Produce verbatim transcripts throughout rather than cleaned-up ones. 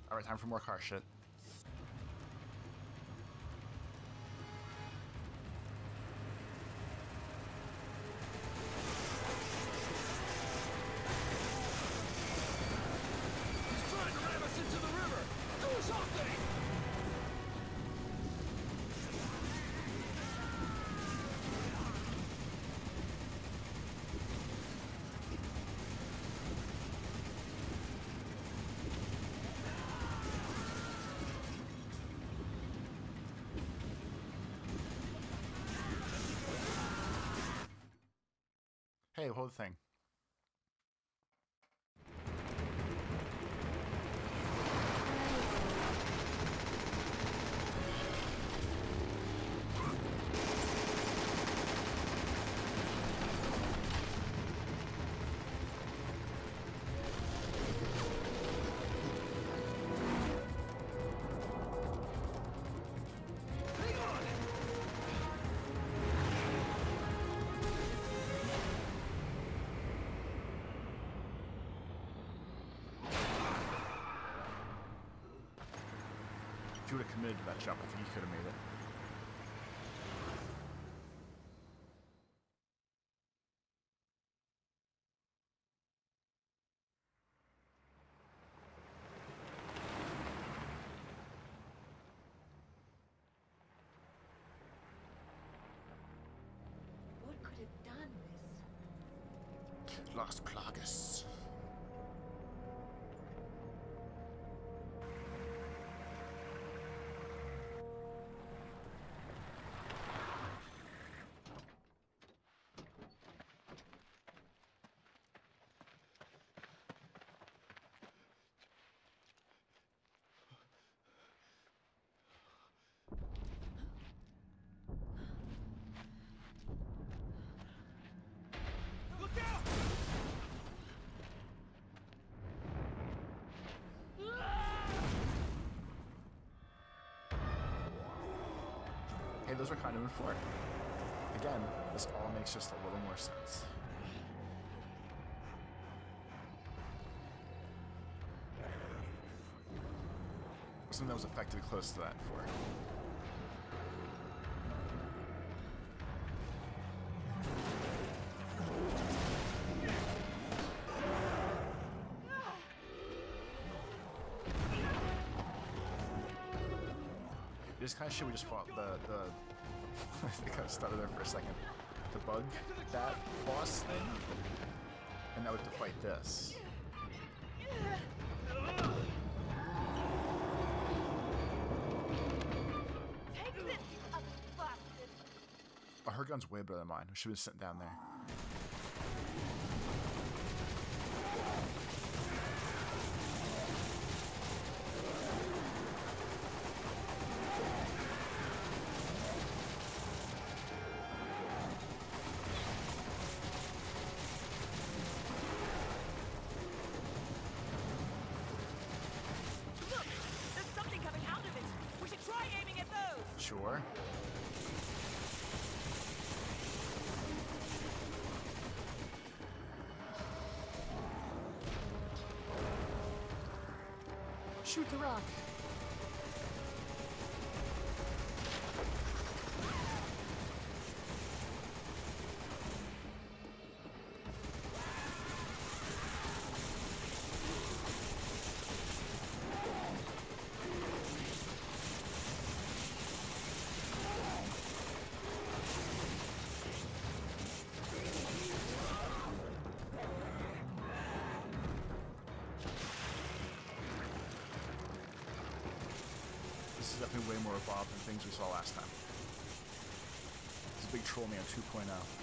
Alright, time for more car shit. He's trying to ram us into the river! Do something! Hey, hold the thing. If you would have committed to that jump, I think you could have made it. What could have done this? Las Plagas. Look out! Hey, those are kind of in for it. Again, this all makes just a little more sense. Something that was effectively close to that before. It is kind of shit we just fought the, the I think I stuttered there for a second. The bug, that boss thing, and now we have to fight this. Take this, you ugly bastard! Oh, her gun's way better than mine. She was sitting down there. Sure. Shoot the rock. Definitely way more evolved than things we saw last time. This is Big Troll Man two point oh.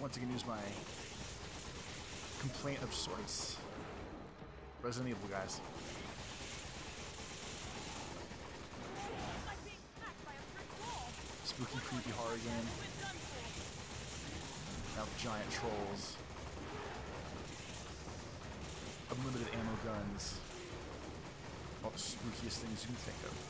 Once again, use my complaint of sorts. Resident Evil, guys. Spooky, creepy horror game. Now giant trolls. Unlimited ammo guns. All the spookiest things you can think of.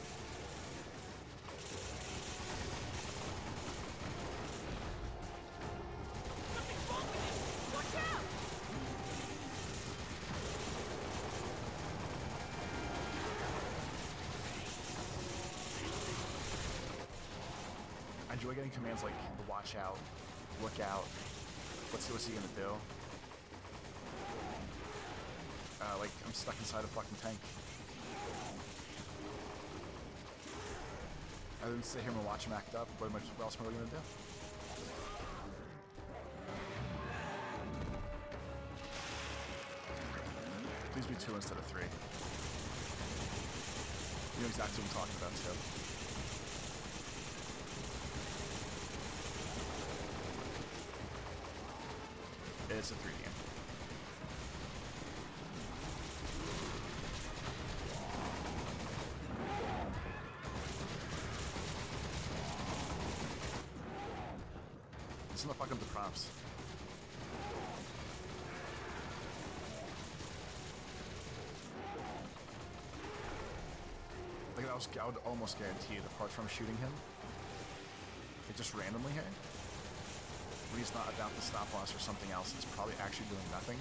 I enjoy getting commands like the watch out, look out, let's see what's he gonna do. Uh, like, I'm stuck inside a fucking tank. I didn't sit here and watch him act up. What, am I, what else am I gonna do? Please be two instead of three. You know exactly what I'm talking about, too. It's a three game. Listen to fuck up the prompts. Like, I was, I would almost guarantee the parts where I'm shooting him, like just randomly here, when he's not about to stop us or something else, it's probably actually doing nothing.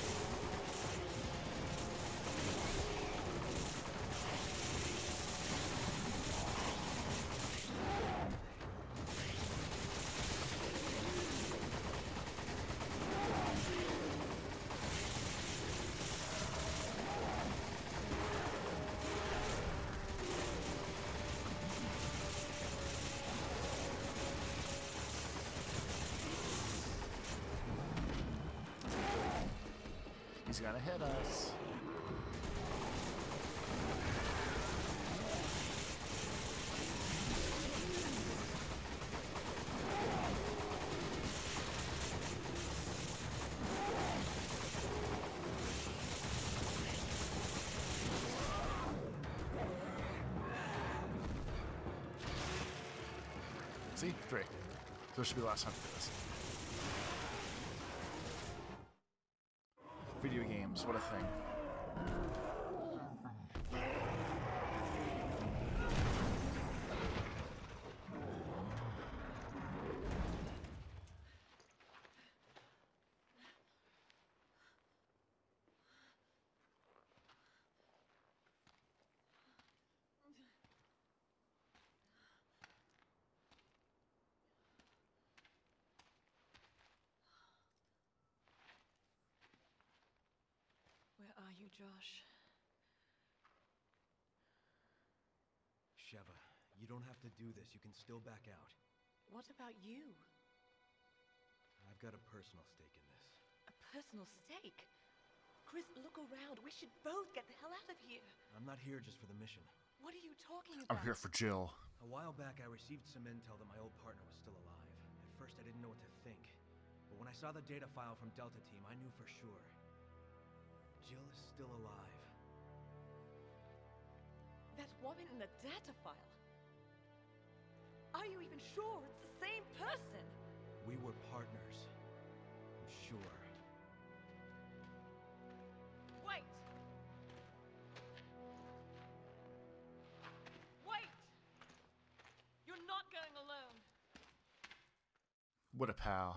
He's gonna hit us. See? Three. This should be the last time to do this. Video games, what a thing. Where are you, Josh? Sheva, you don't have to do this. You can still back out. What about you? I've got a personal stake in this. A personal stake? Chris, look around. We should both get the hell out of here. I'm not here just for the mission. What are you talking about? I'm here for Jill. A while back, I received some intel that my old partner was still alive. At first, I didn't know what to think. But when I saw the data file from Delta Team, I knew for sure. Jill is still alive. That woman in the data file. Are you even sure it's the same person? We were partners. I'm sure. Wait! Wait! You're not going alone. What a pal.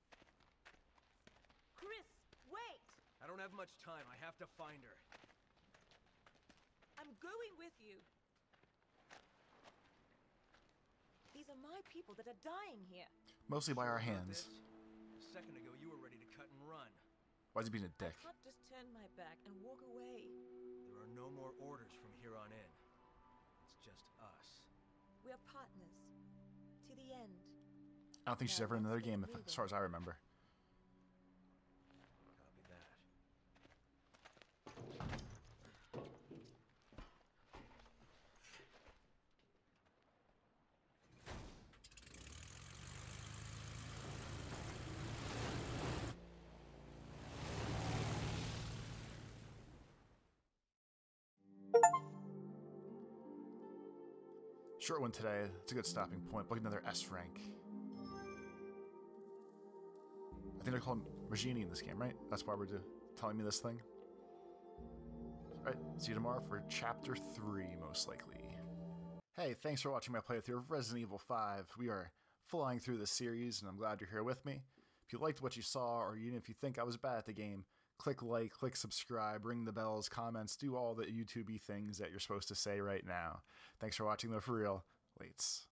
Chris, wait! I don't have much time. I have to find her. I'm going with you. These are my people that are dying here. Mostly by our Sure about hands. this? A second ago, you were ready to cut and run. Why is he being a dick? I can't just turn my back and walk away. There are no more orders from here on in. It's just us. We are partners. To the end. I don't think she's ever in another game, if, as far as I remember. Copy that. Short one today. It's a good stopping point. Book another S rank. I think they're called Magini in this game, right? That's why we're do telling me this thing. Alright, see you tomorrow for Chapter three, most likely. Hey, thanks for watching my playthrough of Resident Evil five. We are flying through this series, and I'm glad you're here with me. If you liked what you saw, or even if you think I was bad at the game, click like, click subscribe, ring the bells, comments, do all the YouTube-y things that you're supposed to say right now. Thanks for watching, though, for real. Lates.